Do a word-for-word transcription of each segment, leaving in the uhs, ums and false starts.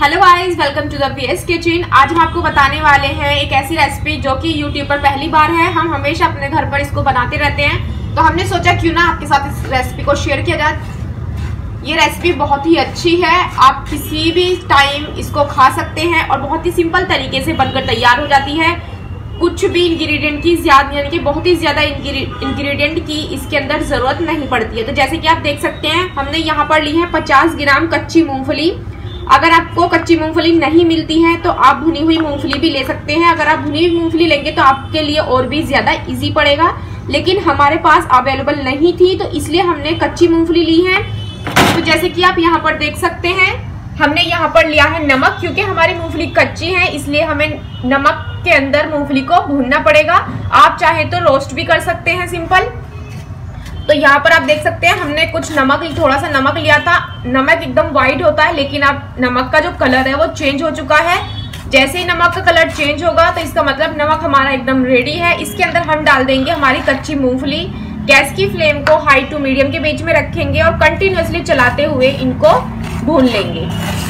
Hello guys, welcome to the VS kitchen. आज हम आपको बताने वाले हैं एक ऐसी रेसिपी जो कि यूट्यूब पर पहली बार है। हम हमेशा अपने घर पर इसको बनाते रहते हैं, तो हमने सोचा क्यों ना आपके साथ इस रेसिपी को शेयर किया जाए। ये रेसिपी बहुत ही अच्छी है, आप किसी भी टाइम इसको खा सकते हैं और बहुत ही सिंपल तरीके से बनकर तैयार हो जाती है। कुछ भी इंग्रेडिएंट की ज्यादा यानी कि बहुत ही ज्यादा इंग्रेडिएंट की इसके अंदर जरूरत नहीं पड़ती है। तो जैसे कि आप देख सकते हैं, हमने यहाँ पर ली है पचास ग्राम कच्ची मूंगफली। अगर आपको कच्ची मूंगफली नहीं मिलती है तो आप भुनी हुई मूंगफली भी ले सकते हैं। अगर आप भुनी हुई मूंगफली लेंगे तो आपके लिए और भी ज्यादा इजी पड़ेगा, लेकिन हमारे पास अवेलेबल नहीं थी तो इसलिए हमने कच्ची मूंगफली ली है। तो जैसे कि आप यहाँ पर देख सकते हैं, हमने यहाँ पर लिया है नमक। क्योंकि हमारी मूंगफली कच्ची है इसलिए हमें नमक के अंदर मूंगफली को भूनना पड़ेगा। आप चाहे तो रोस्ट भी कर सकते हैं सिंपल। तो यहाँ पर आप देख सकते हैं, हमने कुछ नमक थोड़ा सा नमक लिया था। नमक एकदम व्हाइट होता है, लेकिन आप नमक का जो कलर है वो चेंज हो चुका है। जैसे ही नमक का कलर चेंज होगा तो इसका मतलब नमक हमारा एकदम रेडी है। इसके अंदर हम डाल देंगे हमारी कच्ची मूंगफली। गैस की फ्लेम को हाई टू मीडियम के बीच में रखेंगे और कंटिन्यूअसली चलाते हुए इनको भून लेंगे।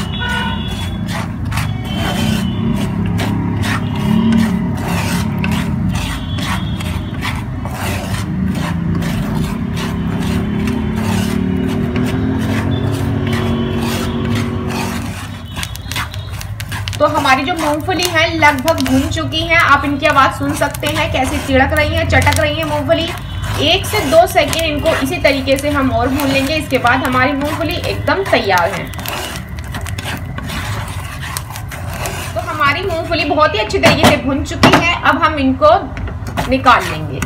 तो हमारी जो मूंगफली है लगभग भून चुकी है। आप इनकी आवाज सुन सकते हैं कैसे तिड़क रही है, चटक रही है मूंगफली। एक से दो सेकंड इनको इसी तरीके से हम और भून लेंगे। इसके बाद हमारी मूंगफली एकदम तैयार है। तो हमारी मूंगफली बहुत ही अच्छी तरीके से भून चुकी है। अब हम इनको निकाल लेंगे।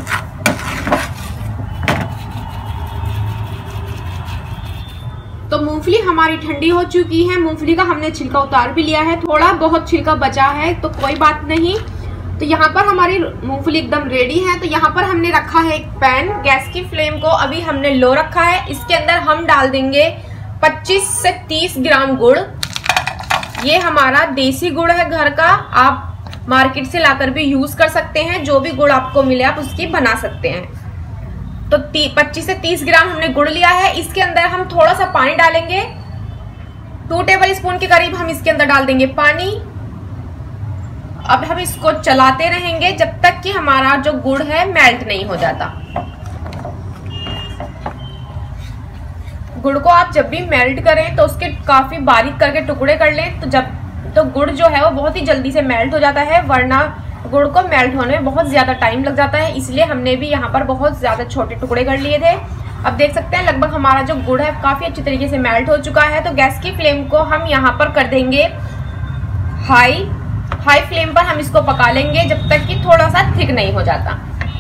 तो मूंगफली हमारी ठंडी हो चुकी है। मूंगफली का हमने छिलका उतार भी लिया है, थोड़ा बहुत छिलका बचा है तो कोई बात नहीं। तो यहाँ पर हमारी मूंगफली एकदम रेडी है। तो यहाँ पर हमने रखा है एक पैन। गैस की फ्लेम को अभी हमने लो रखा है। इसके अंदर हम डाल देंगे पच्चीस से तीस ग्राम गुड़। ये हमारा देसी गुड़ है घर का, आप मार्केट से लाकर भी यूज कर सकते हैं। जो भी गुड़ आपको मिले आप उसकी बना सकते हैं। तो पच्चीस से तीस ग्राम हमने गुड़ लिया है। इसके अंदर हम थोड़ा सा पानी डालेंगे। टू टेबल स्पून के करीब हम इसके अंदर डाल देंगे पानी। अब हम इसको चलाते रहेंगे जब तक कि हमारा जो गुड़ है मेल्ट नहीं हो जाता। गुड़ को आप जब भी मेल्ट करें तो उसके काफी बारीक करके टुकड़े कर लें। तो जब तो गुड़ जो है वो बहुत ही जल्दी से मेल्ट हो जाता है, वरना गुड़ को मेल्ट होने में बहुत ज्यादा टाइम लग जाता है। इसलिए हमने भी यहाँ पर बहुत ज्यादा छोटे टुकड़े कर लिए थे। अब देख सकते हैं लगभग हमारा जो गुड़ है काफी अच्छी तरीके से मेल्ट हो चुका है। तो गैस की फ्लेम को हम यहाँ पर कर देंगे हाई। हाई फ्लेम पर हम इसको पका लेंगे जब तक कि थोड़ा सा थिक नहीं हो जाता।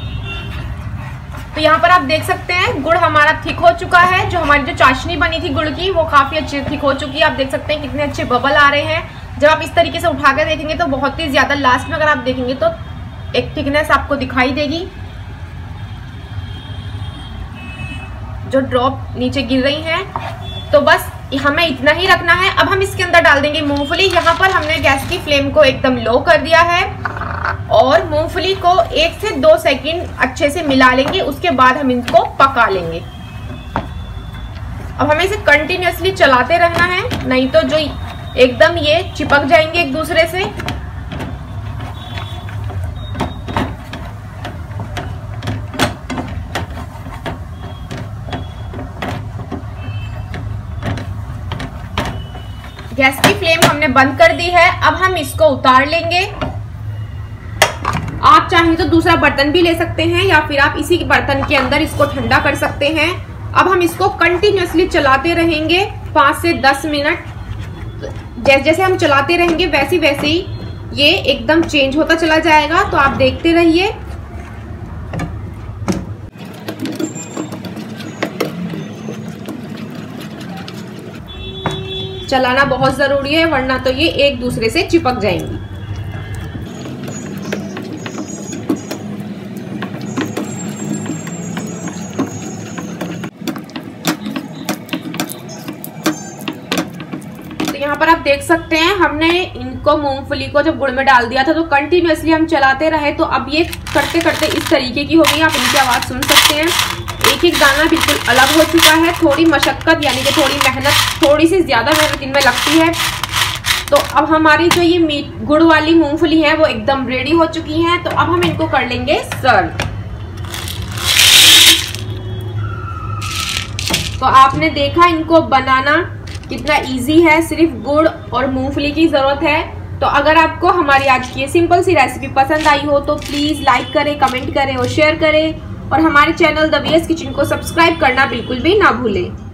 तो यहाँ पर आप देख सकते हैं गुड़ हमारा थिक हो चुका है। जो हमारी जो चाशनी बनी थी गुड़ की वो काफी अच्छी थिक हो चुकी है। आप देख सकते हैं कितने अच्छे बबल आ रहे हैं। जब आप इस तरीके से उठा कर देखेंगे तो बहुत ही ज्यादा लास्ट में अगर आप देखेंगे तो एक थिकनेस आपको दिखाई देगी, जो ड्रॉप नीचे गिर रही है। तो बस हमें इतना ही रखना है। अब हम इसके अंदर डाल देंगे मूंगफली। यहाँ पर हमने गैस की फ्लेम को एकदम लो कर दिया है और मूंगफली को एक से दो सेकंड अच्छे से मिला लेंगे। उसके बाद हम इनको पका लेंगे। अब हमें इसे कंटिन्यूअसली चलाते रहना है, नहीं तो जो एकदम ये चिपक जाएंगे एक दूसरे से। गैस की फ्लेम हमने बंद कर दी है। अब हम इसको उतार लेंगे। आप चाहें तो दूसरा बर्तन भी ले सकते हैं या फिर आप इसी बर्तन के अंदर इसको ठंडा कर सकते हैं। अब हम इसको कंटिन्यूअसली चलाते रहेंगे पाँच से दस मिनट। जैसे जैसे हम चलाते रहेंगे वैसे वैसे ही ये एकदम चेंज होता चला जाएगा। तो आप देखते रहिए। चलाना बहुत जरूरी है, वरना तो ये एक दूसरे से चिपक जाएंगी। यहाँ पर आप देख सकते हैं हमने इनको मूंगफली को जब गुड़ में डाल दिया था तो कंटिन्यूअसली हम चलाते रहे। तो अब ये करते करते इस तरीके की हो गई। आप इनकी आवाज सुन सकते हैं। एक एक दाना बिल्कुल अलग हो चुका है। थोड़ी मशक्कत यानी कि थोड़ी मेहनत, थोड़ी सी ज्यादा मेहनत इनमें लगती है। तो अब हमारी जो ये मीठ गुड़ वाली मूंगफली है वो एकदम रेडी हो चुकी है। तो अब हम इनको कर लेंगे सर्व। तो आपने देखा इनको बनाना कितना इजी है, सिर्फ गुड़ और मूंगफली की जरूरत है। तो अगर आपको हमारी आज की सिंपल सी रेसिपी पसंद आई हो तो प्लीज लाइक करें, कमेंट करें और शेयर करें, और हमारे channel the V S kitchen को सब्सक्राइब करना बिल्कुल भी ना भूलें।